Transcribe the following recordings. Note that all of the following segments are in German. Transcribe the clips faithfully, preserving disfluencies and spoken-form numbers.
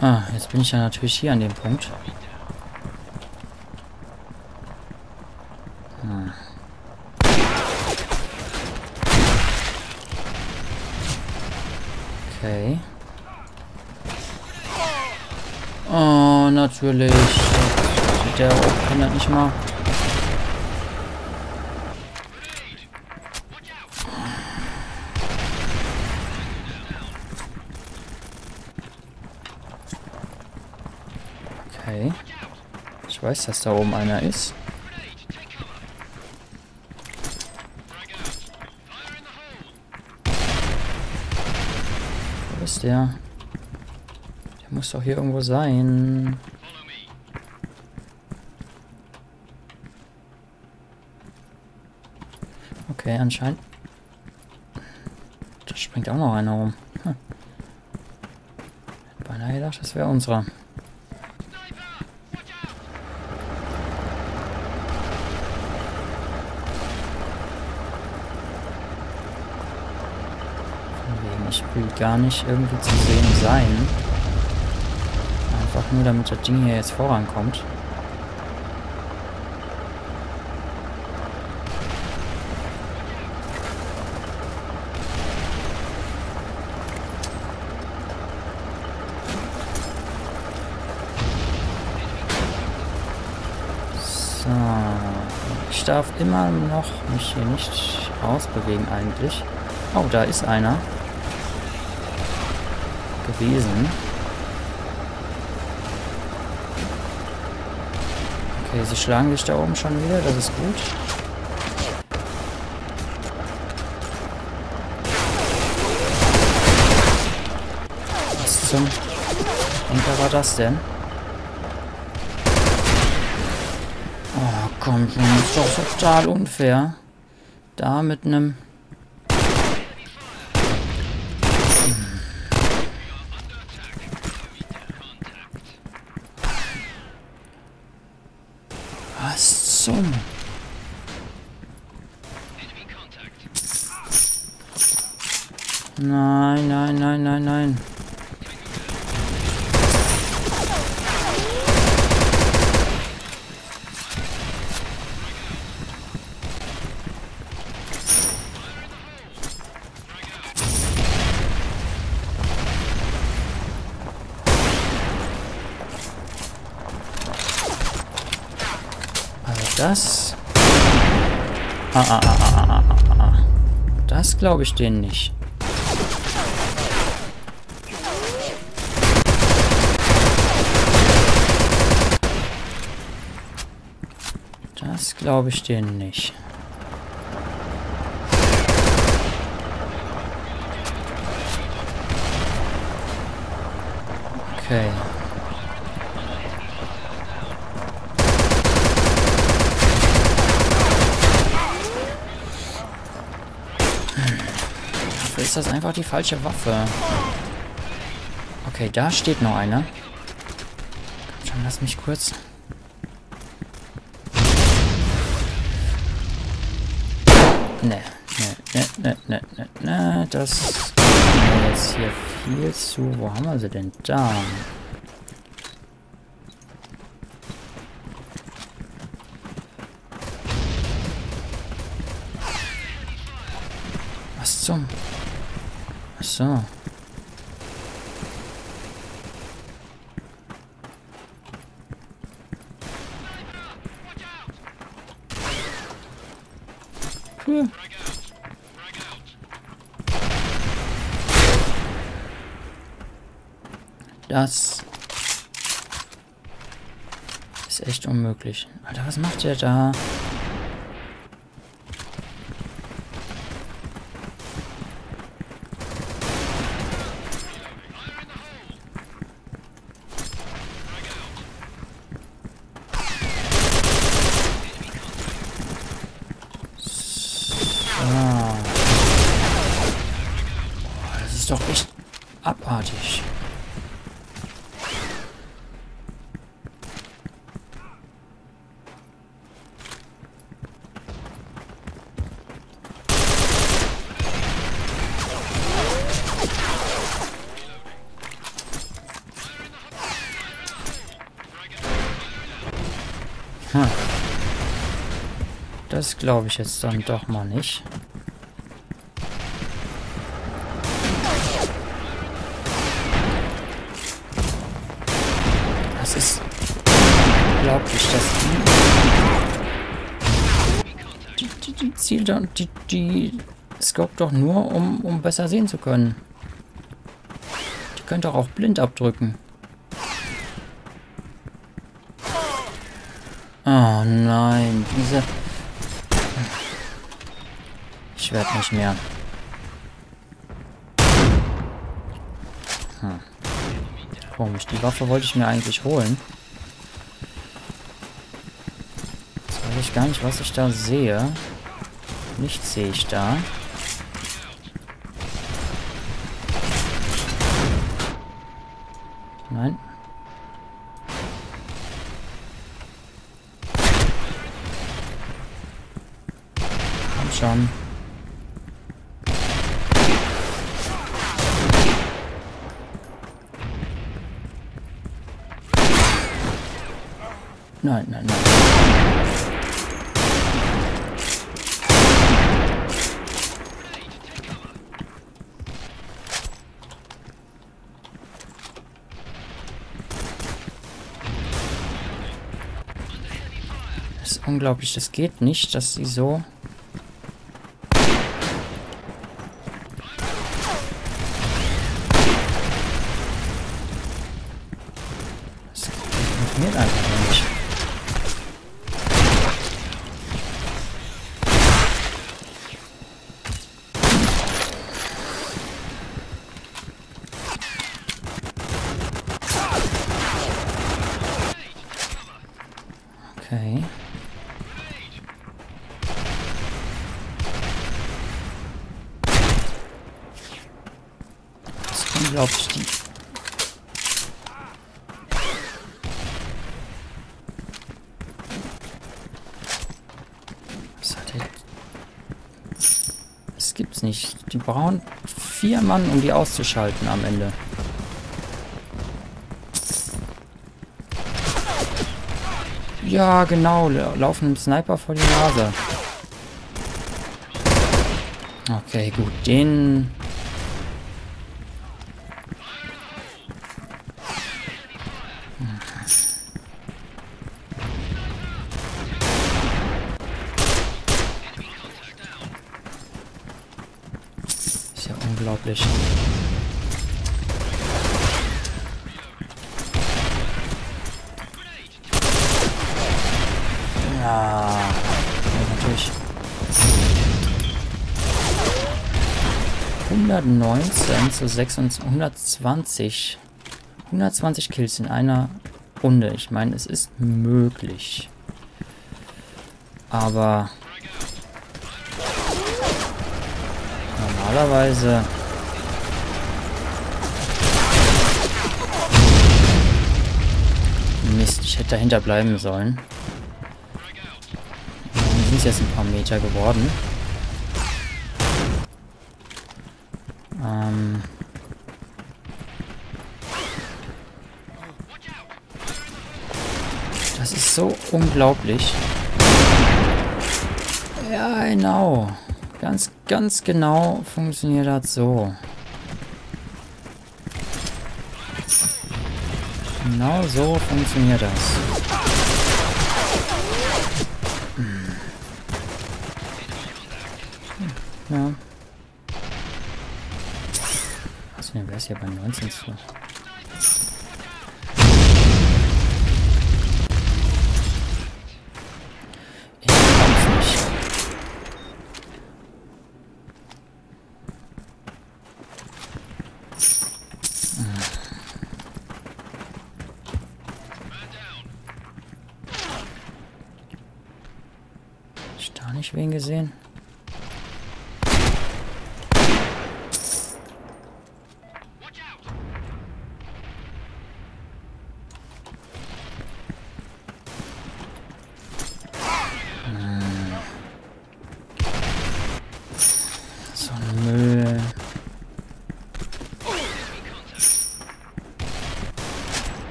Ah, jetzt bin ich ja natürlich hier an dem Punkt. Hm. Okay. Oh, natürlich. Der kann das nicht mal. Okay. Ich weiß, dass da oben einer ist. Wo ist der? Der muss doch hier irgendwo sein. Okay, anscheinend. Da springt auch noch einer rum. Hm. Hätte beinahe gedacht, das wäre unserer. Ich will gar nicht irgendwie zu sehen sein. Einfach nur, damit das Ding hier jetzt vorankommt. So. Ich darf immer noch mich hier nicht rausbewegen eigentlich. Oh, da ist einer. Gewesen. Okay, sie schlagen sich da oben schon wieder, das ist gut. Was zum Henker war das denn? Oh, komm schon, das ist doch total unfair. Da mit einem... Was zum... Nein, nein, nein, nein, nein. Das... Ah, ah, ah, ah, ah, ah, ah. Das glaube ich denen nicht. Das glaube ich denen nicht. Okay. Ist das einfach die falsche Waffe? Okay, da steht noch einer. Komm schon, lass mich kurz. Ne, ne, ne, ne, ne, ne, das ist mir jetzt hier viel zu... Wo haben wir sie denn da? Was zum... Ach so. Cool. Das ist echt unmöglich. Alter, was macht der da? Doch echt abartig. Hm. Das glaube ich jetzt dann doch mal nicht. Das ist unglaublich, dass die, die, die, die zielt dann, die, die scope doch nur, um, um besser sehen zu können. Die könnte doch auch blind abdrücken. Oh nein, diese... Ich werde nicht mehr. Hm. Komisch, die Waffe wollte ich mir eigentlich holen. Jetzt weiß ich gar nicht, was ich da sehe. Nichts sehe ich da. Nein. Komm schon. Nein, nein, nein. Das ist unglaublich, das geht nicht, dass sie so... Das funktioniert einfach nicht. Okay. Das ist unglaublich, die... Was hat der... Das gibt's nicht. Die brauchen vier Mann, um die auszuschalten am Ende. Ja, genau. Laufen einem Sniper vor die Nase. Okay, gut. Den... Ist ja unglaublich. Ja, ja, natürlich. hundertneunzehn zu sechsundzwanzig, hundertzwanzig. hundertzwanzig Kills in einer Runde. Ich meine, es ist möglich. Aber normalerweise... Mist, ich hätte dahinter bleiben sollen. Dann sind es jetzt ein paar Meter geworden. Ähm... Das ist so unglaublich. Ja, genau. Ganz, ganz genau funktioniert das so. Genau so funktioniert das. Hm. Ja. Was denn, wer ist hier bei neunzehn zu? Nicht wen gesehen? Hm. So ein Müll.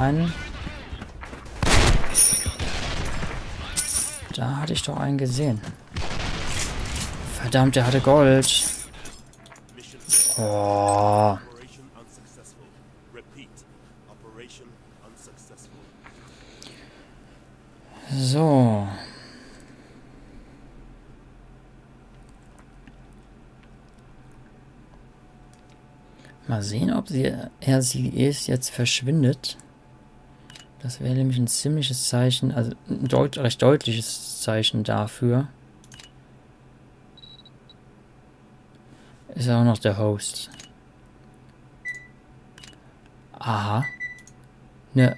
einen. Da hatte ich doch einen gesehen. Verdammt, der hatte Gold. Oh. So. Mal sehen, ob sie, er sie ist jetzt verschwindet. Das wäre nämlich ein ziemliches Zeichen, also ein deut recht deutliches Zeichen dafür. Ist auch noch der Host. Aha. Ne.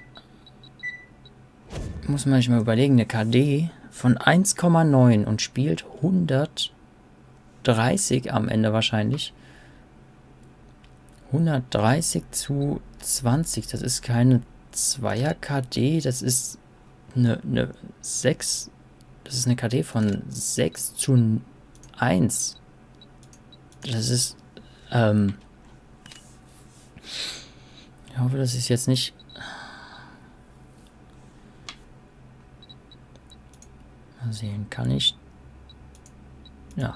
Muss man sich mal überlegen, eine K D von eins Komma neun und spielt hundertdreißig am Ende wahrscheinlich. hundertdreißig zu zwanzig, das ist keine Zweier-K D, das ist eine, eine sechs, das ist eine K D von sechs zu eins. Das ist, ähm, ich hoffe, das ist jetzt nicht, mal sehen, kann ich, ja.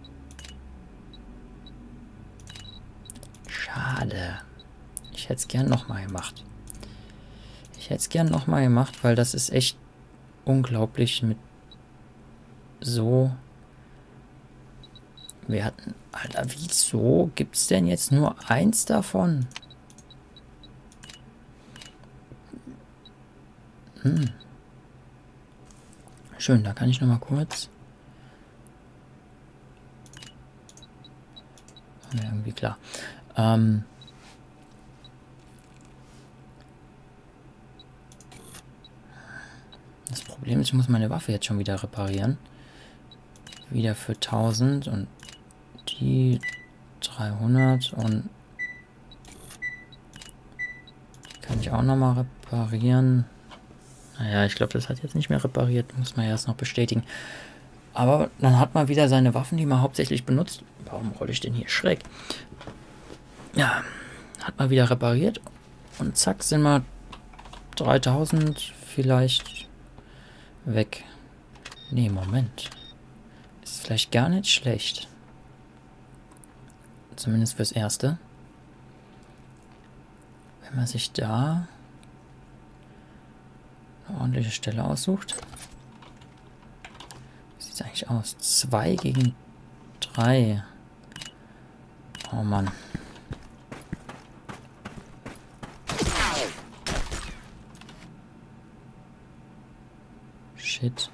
Schade. Ich hätte es gern nochmal gemacht. Ich hätte es gern nochmal gemacht, weil das ist echt unglaublich mit so Werten. Alter, wieso gibt es denn jetzt nur eins davon? Hm. Schön, da kann ich nochmal kurz. Ja, irgendwie klar. Ähm. Das Problem ist, ich muss meine Waffe jetzt schon wieder reparieren. Wieder für tausend und die dreihundert und die kann ich auch nochmal reparieren. Naja, ich glaube, das hat jetzt nicht mehr repariert. Muss man ja erst noch bestätigen. Aber dann hat man wieder seine Waffen, die man hauptsächlich benutzt. Warum rolle ich denn hier schräg? Ja, hat man wieder repariert. Und zack, sind wir dreitausend vielleicht weg. Nee, Moment. Ist vielleicht gar nicht schlecht. Zumindest fürs Erste. Wenn man sich da eine ordentliche Stelle aussucht. Wie sieht es eigentlich aus? Zwei gegen drei. Oh Mann. Shit.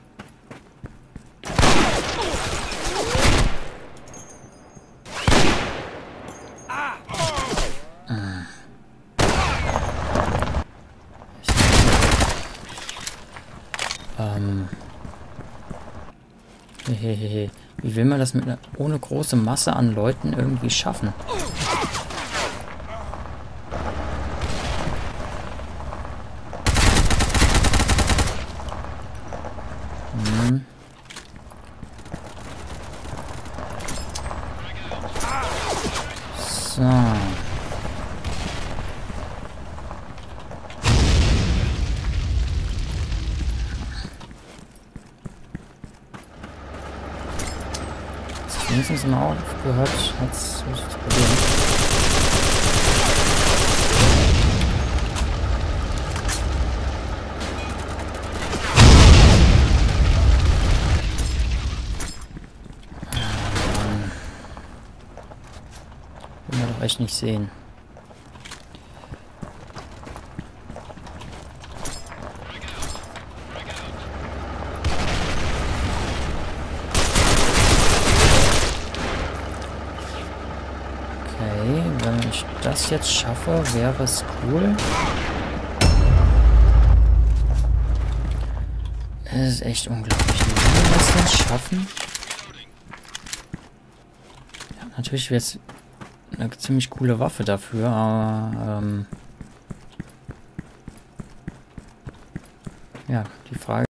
Ähm. Hehehe. Wie will man das mit einer, ohne große Masse an Leuten irgendwie schaffen? Hm. So. Wenigstens mal aufgehört, jetzt zu probieren. Will man doch echt nicht sehen. Wenn ich das jetzt schaffe, wäre es cool. Es ist echt unglaublich. Wie wir das jetzt schaffen? Ja, natürlich wäre es eine ziemlich coole Waffe dafür, aber ähm, ja, die Frage